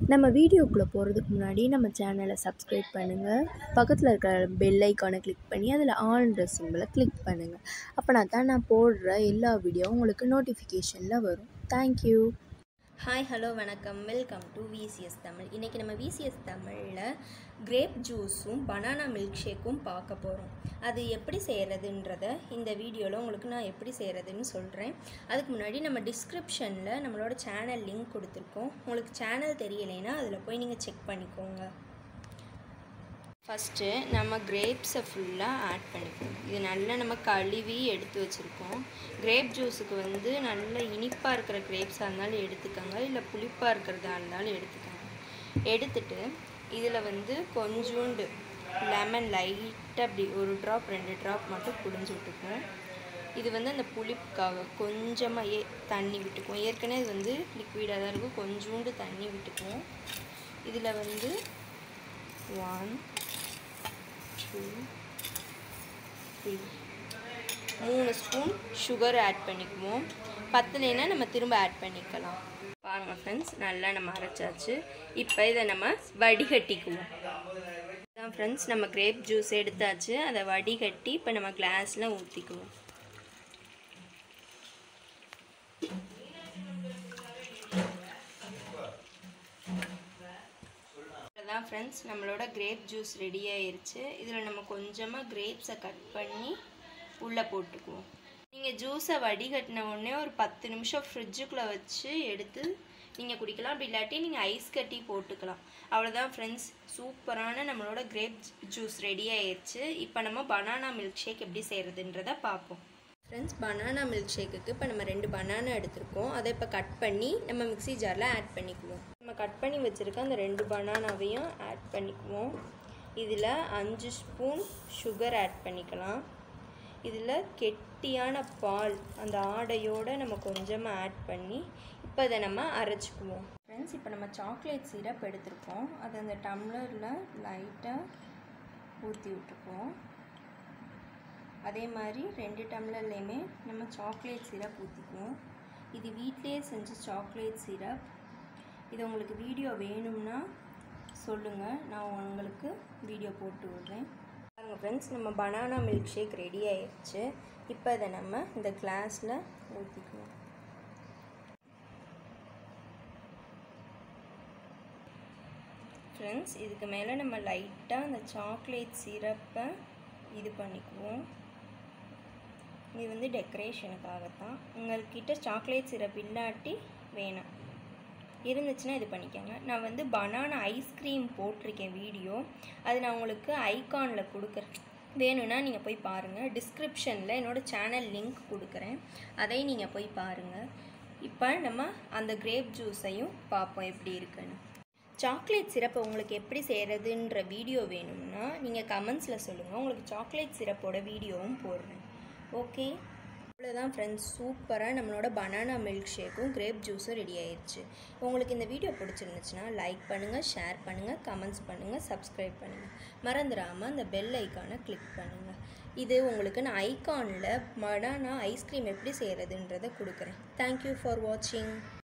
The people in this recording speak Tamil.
நம்ம வீடியோக்குள்ளே போகிறதுக்கு முன்னாடி நம்ம சேனலை சப்ஸ்கிரைப் பண்ணுங்கள். பக்கத்தில் இருக்கிற பெல் ஐக்கானை கிளிக் பண்ணி அதில் ஆல்ன்ற சிம்பிளை கிளிக் பண்ணுங்கள். அப்போனா தான் நான் போடுற எல்லா வீடியோவும் உங்களுக்கு நோட்டிஃபிகேஷனில் வரும். தேங்க்யூ. ஹாய் ஹலோ வணக்கம், வெல்கம் டு விசிஎஸ் தமிழ். இன்றைக்கி நம்ம விசிஎஸ் தமிழில் கிரேப் ஜூஸும் பனானா மில்க் ஷேக்கும் பார்க்க போகிறோம். அது எப்படி செய்கிறதுன்றத இந்த வீடியோவில் உங்களுக்கு நான் எப்படி செய்கிறதுன்னு சொல்கிறேன். அதுக்கு முன்னாடி நம்ம டிஸ்கிரிப்ஷனில் நம்மளோட சேனல் லிங்க் கொடுத்துருக்கோம். உங்களுக்கு சேனல் தெரியலைன்னா அதில் போய் நீங்கள் செக் பண்ணிக்கோங்க. ஃபஸ்ட்டு நம்ம கிரேப்ஸை ஃபுல்லாக ஆட் பண்ணிப்போம். இது நல்லா நம்ம கழுவி எடுத்து வச்சுருக்கோம். கிரேப் ஜூஸுக்கு வந்து நல்ல இனிப்பாக இருக்கிற கிரேப்ஸாக இருந்தாலும் எடுத்துக்கோங்க, இல்லை புளிப்பாக இருக்கிறதா இருந்தாலும் எடுத்துக்கோங்க. எடுத்துட்டு இதில் வந்து கொஞ்சோண்டு லெமன் லைட்டாக அப்படி 1 ட்ராப் 2 ட்ராப் மட்டும் புழிஞ்சு விட்டுக்குவோம். இது வந்து அந்த புளிப்புக்காக கொஞ்சமாக தண்ணி விட்டுக்குவோம். ஏற்கனவே இது வந்து லிக்விடாக தான் இருக்கும், கொஞ்சோண்டு தண்ணி விட்டுக்குவோம். இதில் வந்து 1 2 3 3 ஸ்பூன் சுகர் ஆட் பண்ணிக்குவோம். பத்தலைன்னா நம்ம திரும்ப ஆட் பண்ணிக்கலாம். பாருங்கள் ஃப்ரெண்ட்ஸ், நல்லா நம்ம அரைச்சாச்சு. இப்போ இதை நம்ம வடிகட்டிக்குவோம். அதான் ஃப்ரெண்ட்ஸ், நம்ம கிரேப் ஜூஸ் எடுத்தாச்சு. அதை வடிகட்டி இப்போ நம்ம கிளாஸில் ஊற்றிக்குவோம். அதான் ஃப்ரெண்ட்ஸ், நம்மளோட கிரேப் ஜூஸ் ரெடி ஆயிருச்சு. இதில் நம்ம கொஞ்சமாக கிரேப்ஸை கட் பண்ணி உள்ளே போட்டுக்குவோம். நீங்கள் ஜூஸை வடிகட்டின உடனே ஒரு 10 நிமிஷம் ஃப்ரிட்ஜுக்குள்ளே வச்சு எடுத்து நீங்கள் குடிக்கலாம். அப்படி இல்லாட்டி நீங்கள் ஐஸ் கட்டி போட்டுக்கலாம். அவ்வளோதான் ஃப்ரெண்ட்ஸ், சூப்பரான நம்மளோட கிரேப் ஜூஸ் ரெடி ஆயிடுச்சு. இப்போ நம்ம பனானா மில்க் ஷேக் எப்படி செய்கிறதுன்றதை பார்ப்போம். ஃப்ரெண்ட்ஸ், பனானா மில்க் ஷேக்குக்கு இப்போ நம்ம 2 பனானா எடுத்துருக்கோம். அதை இப்போ கட் பண்ணி நம்ம மிக்ஸி ஜாரில் ஆட் பண்ணிக்குவோம். நம்ம கட் பண்ணி வச்சுருக்க அந்த 2 பனானாவையும் ஆட் பண்ணிக்குவோம். இதில் 5 ஸ்பூன் சுகர் ஆட் பண்ணிக்கலாம். இதில் கெட்டியான பால் அந்த ஆடையோடு நம்ம கொஞ்சமாக ஆட் பண்ணி இப்போ இதை நம்ம அரைச்சிக்குவோம். ஃப்ரெண்ட்ஸ், இப்போ நம்ம சாக்லேட் சிரப் எடுத்துருக்கோம். அதை அந்த டம்ளரில் லைட்டாக ஊற்றி விட்டுருக்கோம். அதே மாதிரி 2 டம்ளர்லேயுமே நம்ம சாக்லேட் சிரப் ஊற்றிக்குவோம். இது வீட்டிலேயே செஞ்ச சாக்லேட் சிரப். இது உங்களுக்கு வீடியோ வேணும்னா சொல்லுங்கள், நான் உங்களுக்கு வீடியோ போட்டு விடுறேன். பாருங்கள் ஃப்ரெண்ட்ஸ், நம்ம பனானா மில்க் ஷேக் ரெடி ஆயிடுச்சு. இப்போ இதை நம்ம இந்த கிளாஸில் ஊற்றிக்குவோம். ஃப்ரெண்ட்ஸ், இதுக்கு மேலே நம்ம லைட்டாக அந்த சாக்லேட் சிரப்பை இது பண்ணிக்குவோம். இது வந்து டெக்கரேஷனுக்காகத்தான். உங்கள்கிட்ட சாக்லேட் சிரப் இல்லாட்டி வேணாம், இருந்துச்சுன்னா இது பண்ணிக்கோங்க. நான் வந்து பனானா ஐஸ்கிரீம் போட்டிருக்கேன் வீடியோ, அது நான் உங்களுக்கு ஐகானில் கொடுக்குறேன். வேணும்னா நீங்கள் போய் பாருங்கள். டிஸ்கிரிப்ஷனில் என்னோடய சேனல் லிங்க் கொடுக்குறேன், அதை நீங்கள் போய் பாருங்கள். இப்போ நம்ம அந்த கிரேப் ஜூஸையும் பார்ப்போம் எப்படி இருக்குன்னு. சாக்லேட் சிரப்பை உங்களுக்கு எப்படி செய்கிறதுன்ற வீடியோ வேணும்னா நீங்கள் கமெண்ட்ஸில் சொல்லுங்கள். உங்களுக்கு சாக்லேட் சிரப்போட வீடியோவும் போடுறேன். ஓகே, அவ்வளோதான் ஃப்ரெண்ட்ஸ், சூப்பராக நம்மளோட பனானா மில்க் ஷேக்கும் கிரேப் ஜூஸும் ரெடி ஆயிடுச்சு. உங்களுக்கு இந்த வீடியோ பிடிச்சிருந்துச்சுன்னா லைக் பண்ணுங்கள், ஷேர் பண்ணுங்கள், கமெண்ட்ஸ் பண்ணுங்கள், சப்ஸ்கிரைப் பண்ணுங்கள். மறந்துடாமல் அந்த பெல் ஐக்கானை கிளிக் பண்ணுங்கள். இது உங்களுக்கு நான் ஐகானில் பனானா ஐஸ்கிரீம் எப்படி செய்கிறதுன்றதை கொடுக்குறேன். தேங்க்யூ ஃபார் வாட்சிங்.